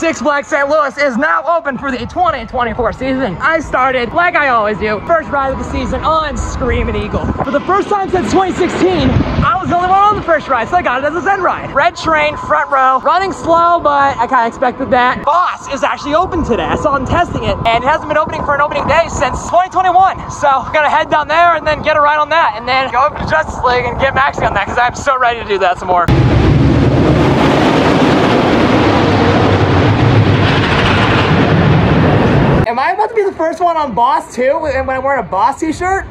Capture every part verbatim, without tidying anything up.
Six Flags Saint Louis is now open for the twenty twenty-four season. I started, like I always do, first ride of the season on Screaming Eagle. For the first time since twenty sixteen, I was the only one on the first ride, so I got it as a Zen ride. Red Train, front row, running slow, but I kind of expected that. Boss is actually open today. I saw him testing it, and it hasn't been opening for an opening day since twenty twenty-one. So I'm gonna head down there and then get a ride on that, and then go over to Justice League and get maxing on that, because I'm so ready to do that some more. Am I about to be the first one on Boss too, when I'm wearing a Boss t-shirt?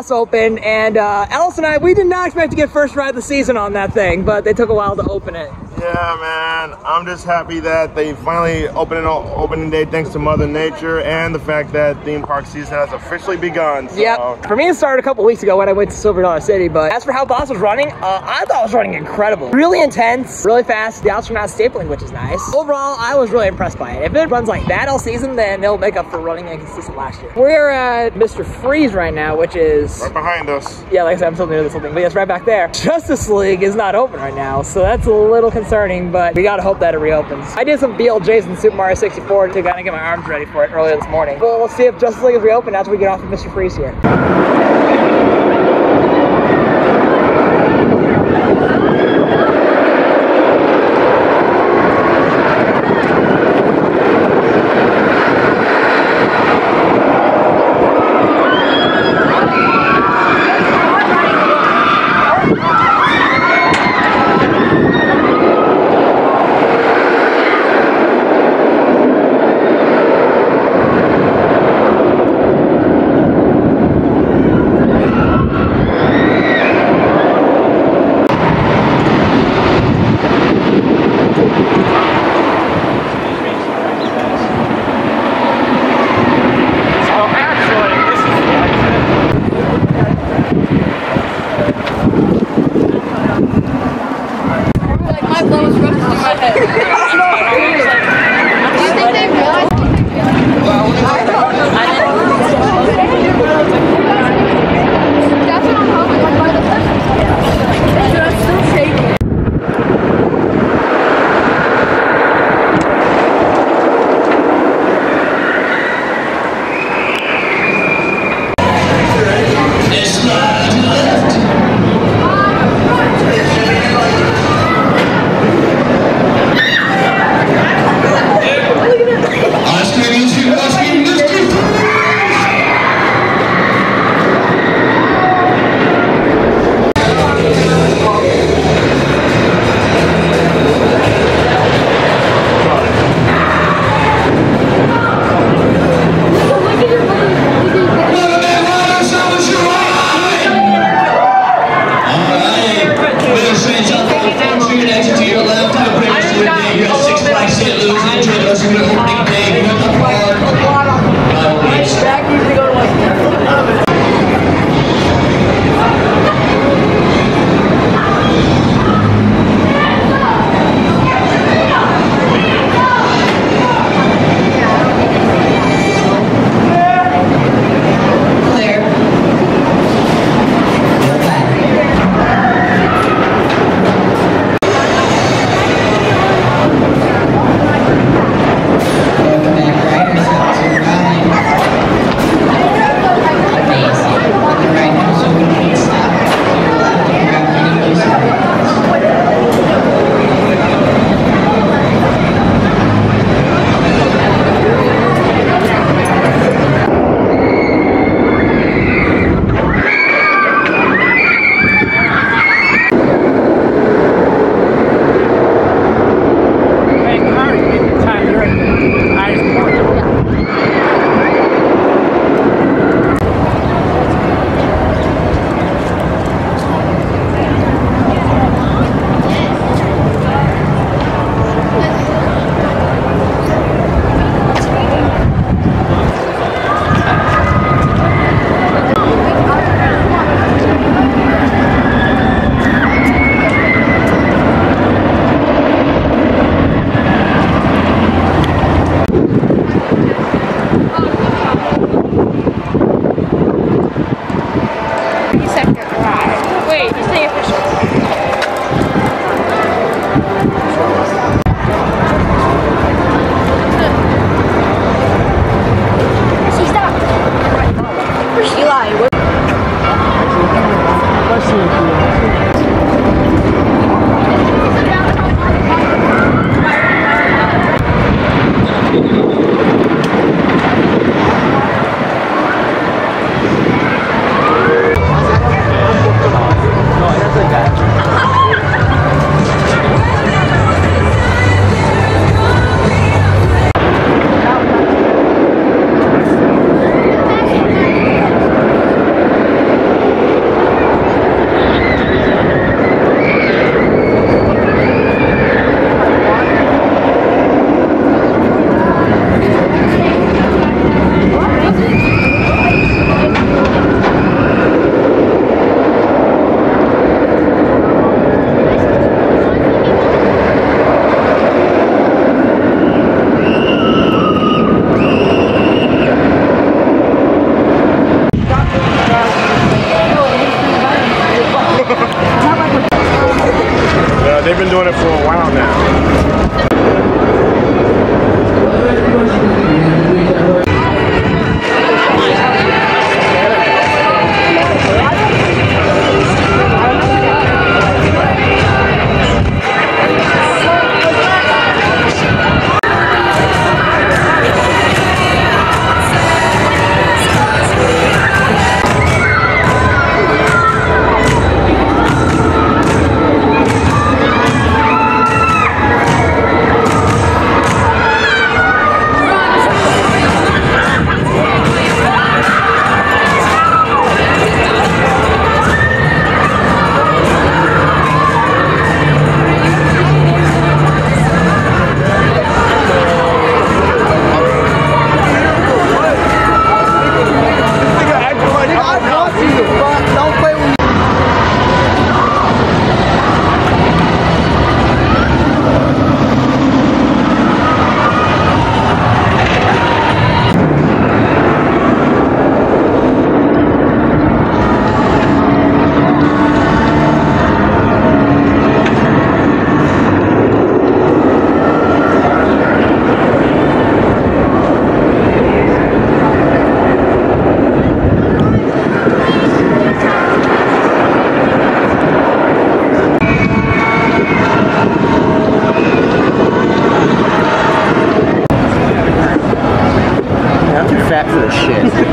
Haas opened, and uh, Ellis and I, we did not expect to get first ride of the season on that thing, but they took a while to open it. Yeah, man. I'm just happy that they finally opened an opening day thanks to Mother Nature and the fact that theme park season has officially begun. So. Yep. For me, it started a couple weeks ago when I went to Silver Dollar City, but as for how Boss was running, uh, I thought it was running incredible. Really intense, really fast. The outs are not stapling, which is nice. Overall, I was really impressed by it. If it runs like that all season, then it'll make up for running inconsistent last year. We're at Mister Freeze right now, which is... right behind us. Yeah, like I said, I'm still new to this whole thing, but it's right back there. Justice League is not open right now, so that's a little concerning, but we gotta hope that it reopens. I did some B L Js in Super Mario sixty-four to kind of get my arms ready for it earlier this morning. But we'll see if Justice League is reopened after we get off of Mister Freeze here. they've been doing it for a while now. Fat for this shit.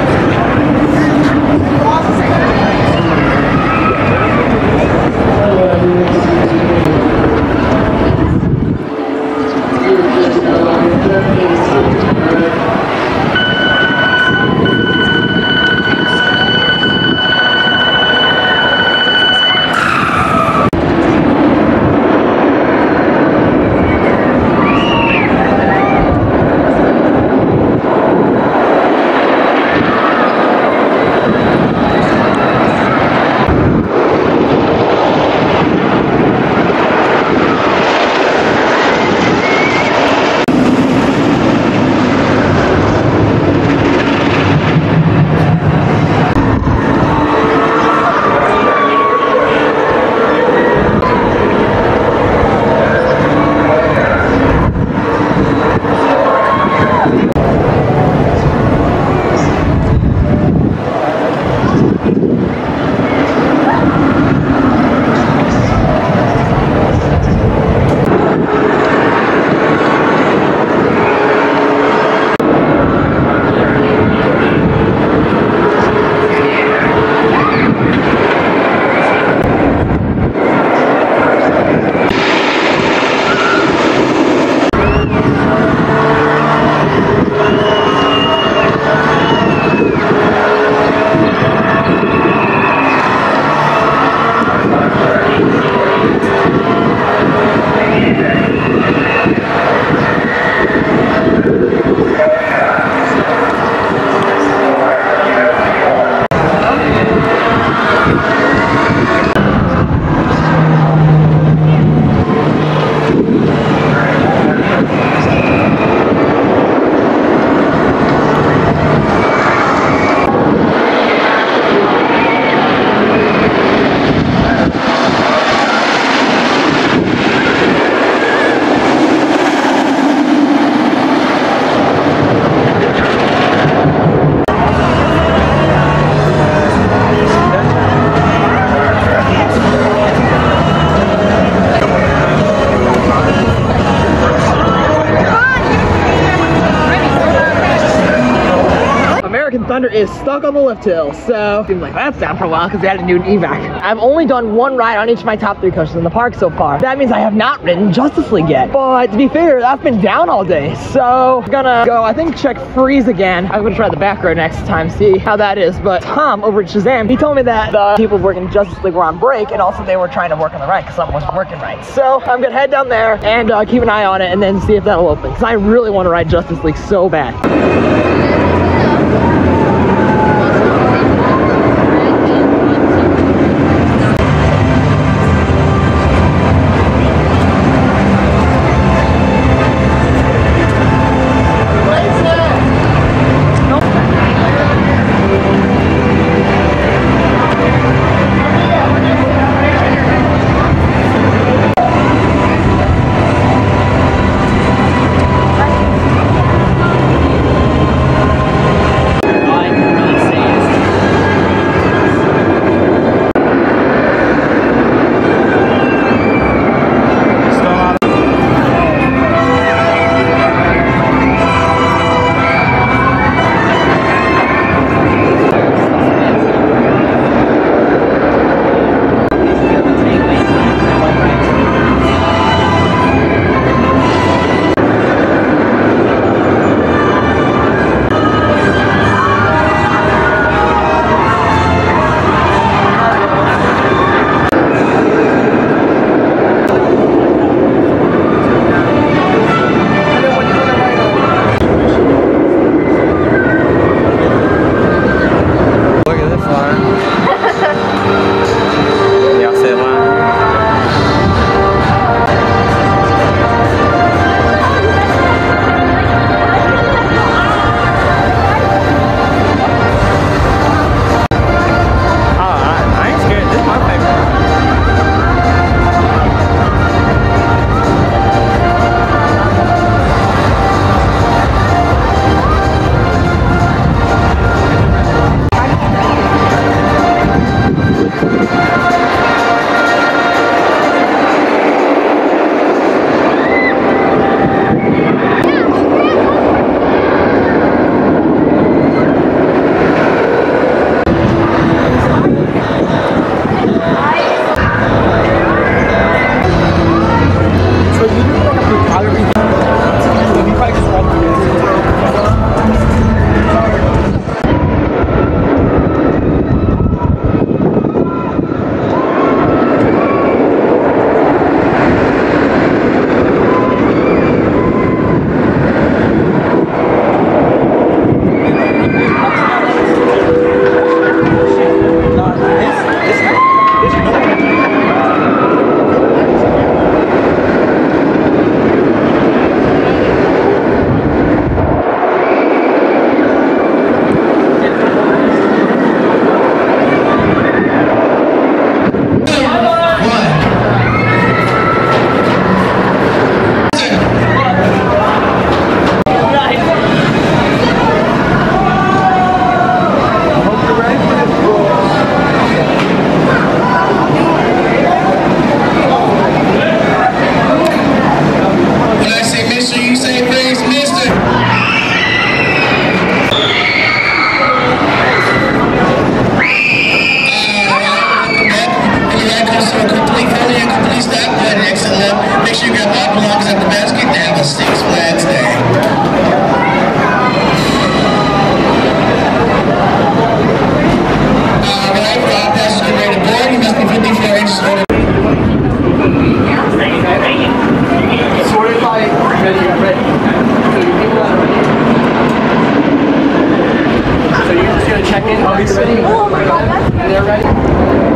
Thunder is stuck on the lift hill, so seems like that's down for a while because they had to do an evac. I've only done one ride on each of my top three coasters in the park so far. That means I have not ridden Justice League yet. But to be fair, that's been down all day, so I'm gonna go, I think, check Freeze again. I'm gonna try the back row next time, see how that is. But Tom over at Shazam, he told me that the people working Justice League were on break, and also they were trying to work on the ride because something wasn't working right. So I'm gonna head down there and uh, keep an eye on it and then see if that'll open, because I really want to ride Justice League so bad. on Six Flags Day. Uh, when I uh, passenger rated board, you must be fifty-four inches older. Sorted by ready, ready. So you're just gonna check in. I'll be ready. Oh my god, that's good. They're ready.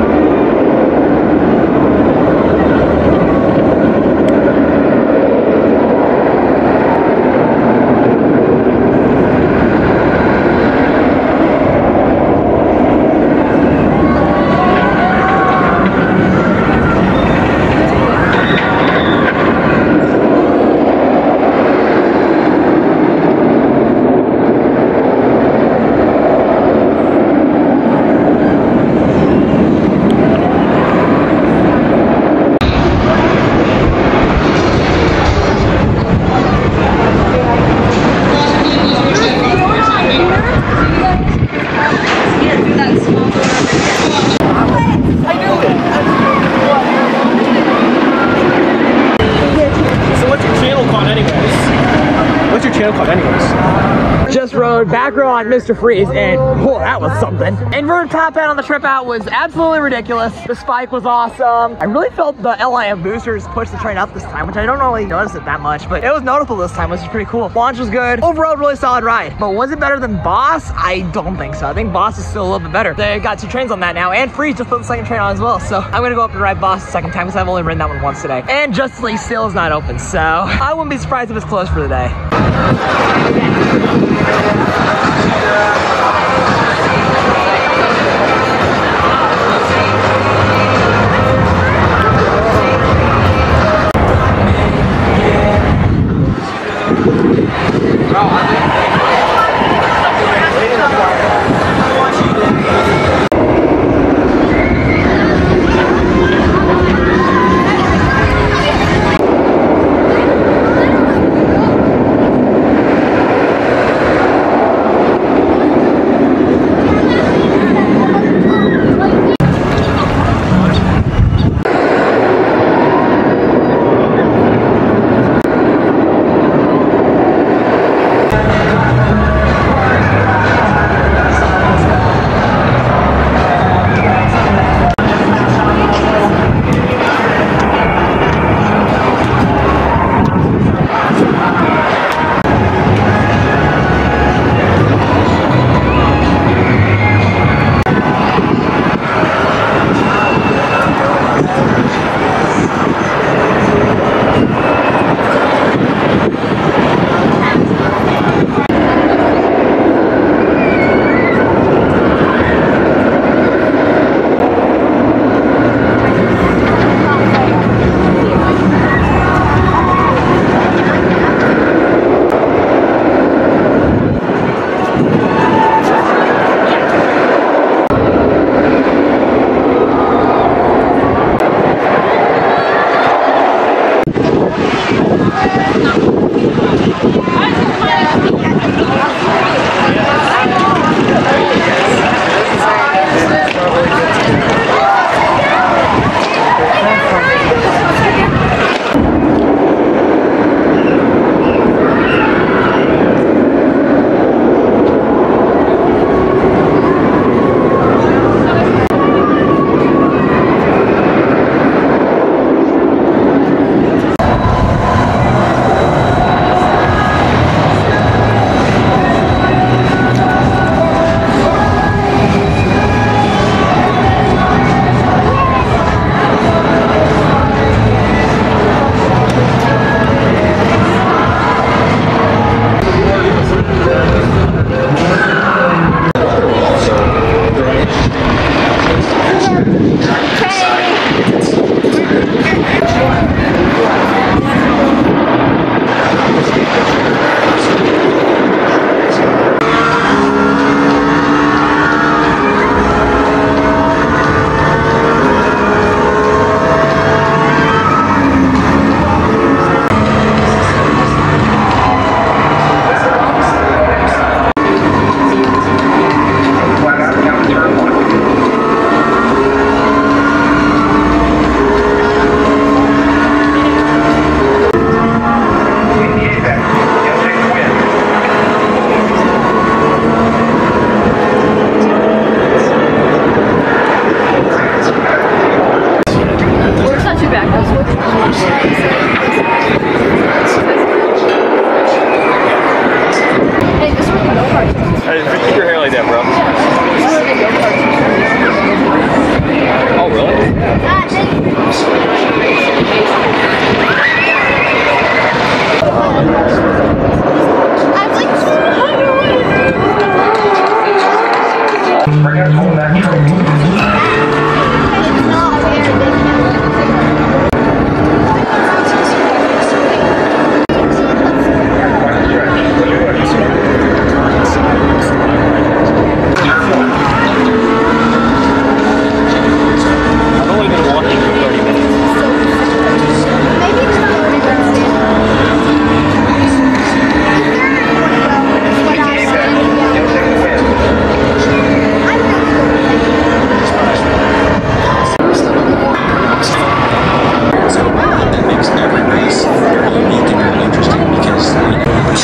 Just rode back row on Mister Freeze, and oh, that was something. Inverted top end on the trip out was absolutely ridiculous. The spike was awesome. I really felt the L I M boosters push the train up this time, which I don't really notice it that much, but it was notable this time, which was pretty cool. Launch was good. Overall, really solid ride. But was it better than Boss? I don't think so. I think Boss is still a little bit better. They got two trains on that now, and Freeze just put the second train on as well. So I'm gonna go up and ride Boss the second time because I've only ridden that one once today. And Justice League still is not open, so I wouldn't be surprised if it's closed for the day.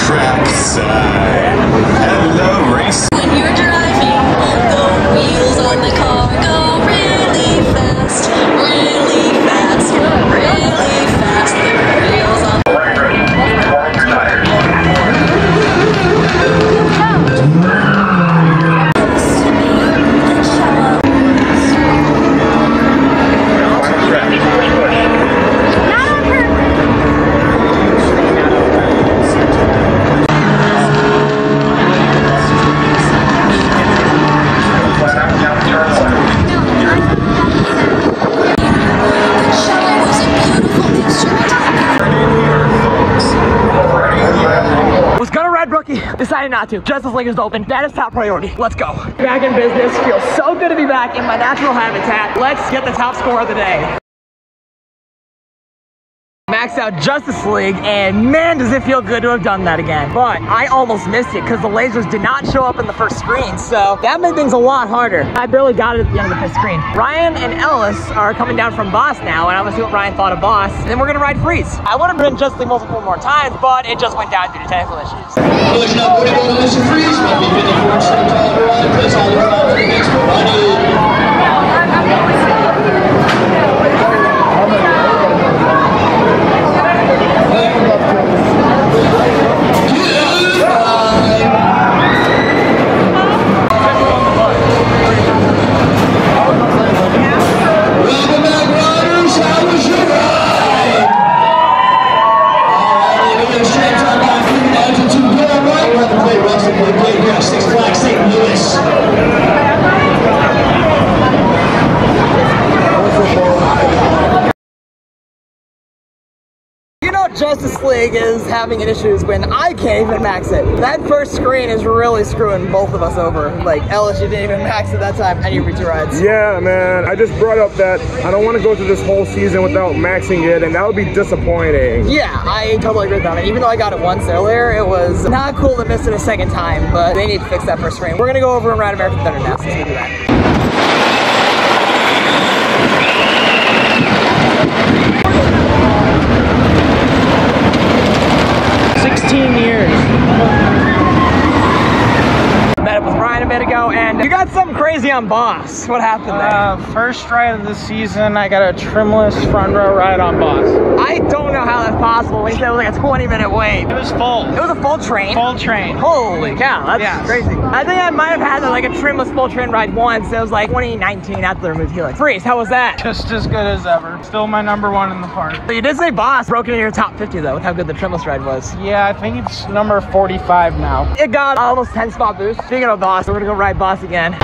Trackside. Hello, race. When you're driving, the wheels on the car go really fast, really fast, really fast. The wheels on the Decided not to. Justice League is open. That is top priority. Let's go. Back in business. Feels so good to be back in my natural habitat. Let's get the top score of the day. Maxed out Justice League, and man, does it feel good to have done that again. But I almost missed it because the lasers did not show up in the first screen, so that made things a lot harder. I barely got it at the end of the fifth screen. Ryan and Ellis are coming down from Boss now, and I'm gonna see what Ryan thought of Boss, and then we're gonna ride Freeze. I would have been Justice League multiple more times, but it just went down due to technical issues. Collision up, we're going to Mister Freeze, might be fifty-four inch tall ride, press all the way out to the next one. Justice League is having issues when I can't even max it. That first screen is really screwing both of us over. Like, Ellis, you didn't even max it that time, and you reach your rides. Yeah, man. I just brought up that I don't want to go through this whole season without maxing it, and that would be disappointing. Yeah, I totally agree with that. Even though I got it once earlier, it was not cool to miss it a second time, but they need to fix that first screen. We're gonna go over and ride American Thunder now, since we do that. sixteen years. Met up with Ryan a bit ago, and you got something crazy on Boss. What happened there? Uh, first ride of the season, I got a trimless front row ride on Boss. I don't know how that's possible. We said it was like a twenty minute wait. It was full. It was a full train? Full train. Holy cow, that's yes. crazy. I think I might have had like a trimless full train ride once. It was like twenty nineteen after they removed Helix. Freeze, how was that? Just as good as ever. Still my number one in the park. But you did say Boss broke into your top fifty though, with how good the trimless ride was. Yeah, I think it's number forty-five now. It got almost ten spot boost. Speaking of Boss, we're gonna go ride Boss again.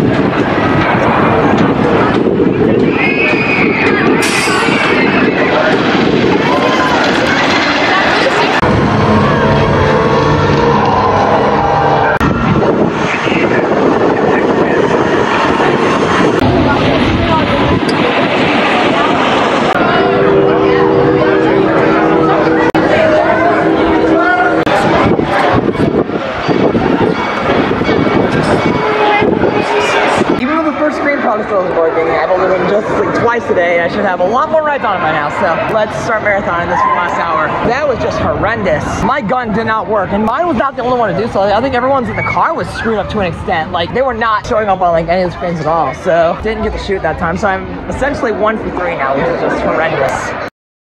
Twice today. I should have a lot more rides on it by now, so let's start marathoning this for the last hour. That was just horrendous. My gun did not work, and mine was not the only one to do so. I think everyone's in the car was screwed up to an extent. Like, they were not showing up on like any of the screens at all, so didn't get to shoot that time. So I'm essentially one for three now, which is just horrendous.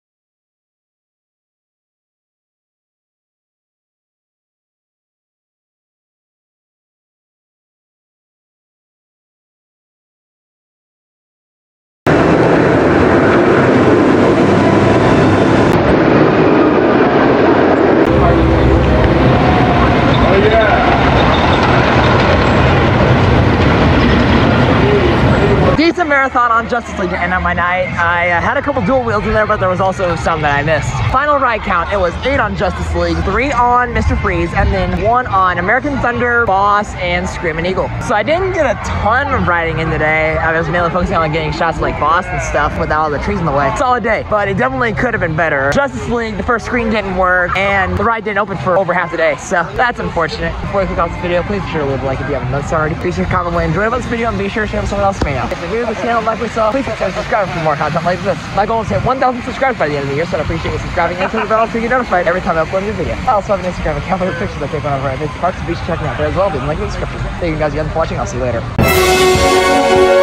Decent marathon on Justice League to end up my night. I uh, had a couple dual wheels in there, but there was also some that I missed. Final ride count, it was eight on Justice League, three on Mister Freeze, and then one on American Thunder, Boss, and Screamin' Eagle. So I didn't get a ton of riding in today. I was mainly focusing on getting shots of, like Boss and stuff without all the trees in the way. Solid day, but it definitely could have been better. Justice League, the first screen didn't work, and the ride didn't open for over half the day, so that's unfortunate. Before you click off this video, please be sure to leave a like if you haven't done so already. Be sure to comment what you enjoyed about this video, and be sure to share with someone else may know. If you're new to this channel like we saw, please consider subscribing for more content like this. My goal is to hit one thousand subscribers by the end of the year, so I'd appreciate you subscribing and turn the bell so you get notified every time I upload a new video. I also have an Instagram account with pictures I take on over at Parks and Beach. Check me out there as well. Be in the link in the description. Thank you guys again for watching. I'll see you later.